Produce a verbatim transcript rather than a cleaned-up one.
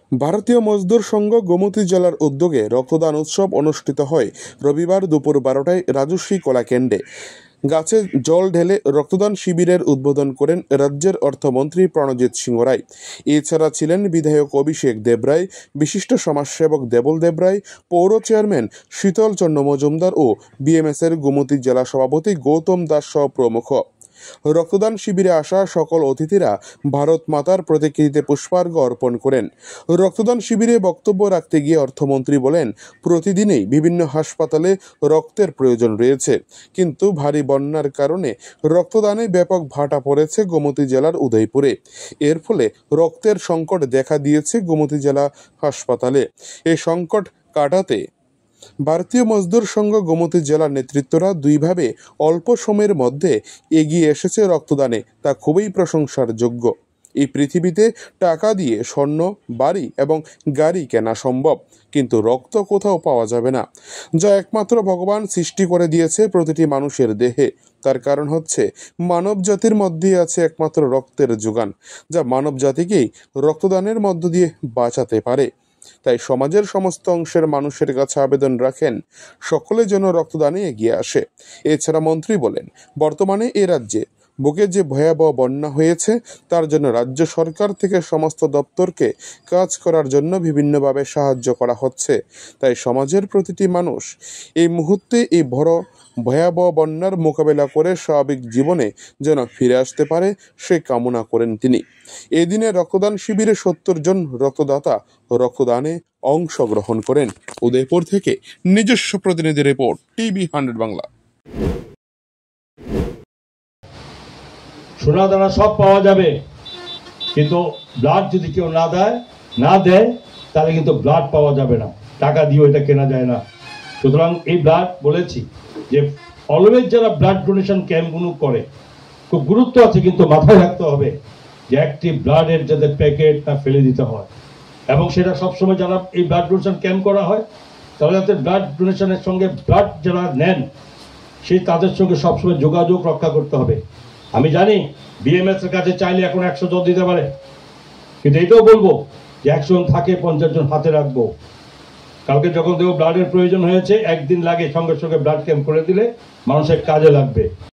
ভারতীয় মজদুর সংঘ গোমতী জেলার উদ্যোগে রক্তদান উৎসব অনুষ্ঠিত হয় রবিবার দুপুর বারোটায় রাজশ্রী কলাকেন্দ্রে। গাছে জল ঢেলে রক্তদান শিবিরের উদ্বোধন করেন রাজ্যের অর্থমন্ত্রী প্রণজিৎ সিংহ রায়। এছাড়া ছিলেন বিধায়ক অভিষেক দেবরায়, বিশিষ্ট সমাজসেবক দেবল দেবরায়, পৌর চেয়ারম্যান শীতল চন্দ্র মজুমদার ও বিএমএসের গোমতী জেলা সভাপতি গৌতম দাস সহ প্রমুখ। রক্তদান শিবিরে আসা সকল অতিথিরা ভারত মাতার প্রতিকৃতিতে পুষ্পার্ঘ্য অর্পণ করেন। রক্তদান শিবিরে বক্তব্য রাখতে গিয়ে অর্থমন্ত্রী বলেন, প্রতিদিনই বিভিন্ন হাসপাতালে রক্তের প্রয়োজন রয়েছে, কিন্তু ভারী বন্যার কারণে রক্তদানে ব্যাপক ভাটা পড়েছে গোমতী জেলার উদয়পুরে। এর ফলে রক্তের সংকট দেখা দিয়েছে গোমতী জেলা হাসপাতালে। এই সংকট কাটাতে ভারতীয় মজদুর সংঘ গোমতী জেলার নেতৃত্বরা দুইভাবে অল্প সময়ের মধ্যে এগিয়ে এসেছে রক্তদানে, তা খুবই প্রশংসার যোগ্য। এই পৃথিবীতে টাকা দিয়ে স্বর্ণ, বাড়ি এবং গাড়ি কেনা সম্ভব, কিন্তু রক্ত কোথাও পাওয়া যাবে না, যা একমাত্র ভগবান সৃষ্টি করে দিয়েছে প্রতিটি মানুষের দেহে। তার কারণ হচ্ছে মানব জাতির মধ্যেই আছে একমাত্র রক্তের যোগান, যা মানব জাতিকেই রক্তদানের মধ্য দিয়ে বাঁচাতে পারে। তাই সমাজের সমস্ত অংশের মানুষের কাছে আবেদন রাখেন, সকলে যেন রক্তদানে এগিয়ে আসে। এছাড়া মন্ত্রী বলেন, বর্তমানে এ রাজ্যে বুকে যে ভয়াবহ বন্যা হয়েছে, তার জন্য রাজ্য সরকার থেকে সমস্ত দপ্তরকে কাজ করার জন্য বিভিন্নভাবে সাহায্য করা হচ্ছে। তাই সমাজের প্রতিটি মানুষ এই মুহূর্তে এই বড় ভয়াবহ বন্যার মোকাবেলা করে স্বাভাবিক জীবনে যেন ফিরে আসতে পারে, সে কামনা করেন তিনি। এদিনে রক্তদান শিবিরে সত্তর জন রক্তদাতা রক্তদানে অংশগ্রহণ করেন। উদয়পুর থেকে নিজস্ব প্রতিনিধি রিপোর্ট, টিভি হান্ড্রেড বাংলা। সোনা দানা সব পাওয়া যাবে, কিন্তু ব্লাড যদি কেউ না দেয় না দেয় তাহলে কিন্তু ব্লাড পাওয়া যাবে না, টাকা দিয়ে ওইটা কেনা যায় না। সুতরাং এই ব্লাড বলেছি যে অলওয়েজ যারা ব্লাড ডোনেশন ক্যাম্পগুলো করে খুব গুরুত্ব আছে, কিন্তু মাথায় রাখতে হবে যে একটি ব্লাডের যাতে প্যাকেট না ফেলে দিতে হয়, এবং সেটা সবসময় যারা এই ব্লাড ডোনেশন ক্যাম্প করা হয় তাহলে যাতে ব্লাড ডোনেশনের সঙ্গে ব্লাড যারা নেন সেই তাদের সঙ্গে সবসময় যোগাযোগ রক্ষা করতে হবে। আমি জানি বিএমএস এর কাছে চাইলে এখন একশো জন দিতে পারে, কিন্তু এটাও বলবো যে একশো জন থাকে পঞ্চাশ জন হাতে রাখবো। কালকে যখন দেখো ব্লাডের প্রয়োজন হয়েছে, একদিন লাগে সঙ্গে সঙ্গে ব্লাড ক্যাম্প করে দিলে মানুষের কাজে লাগবে।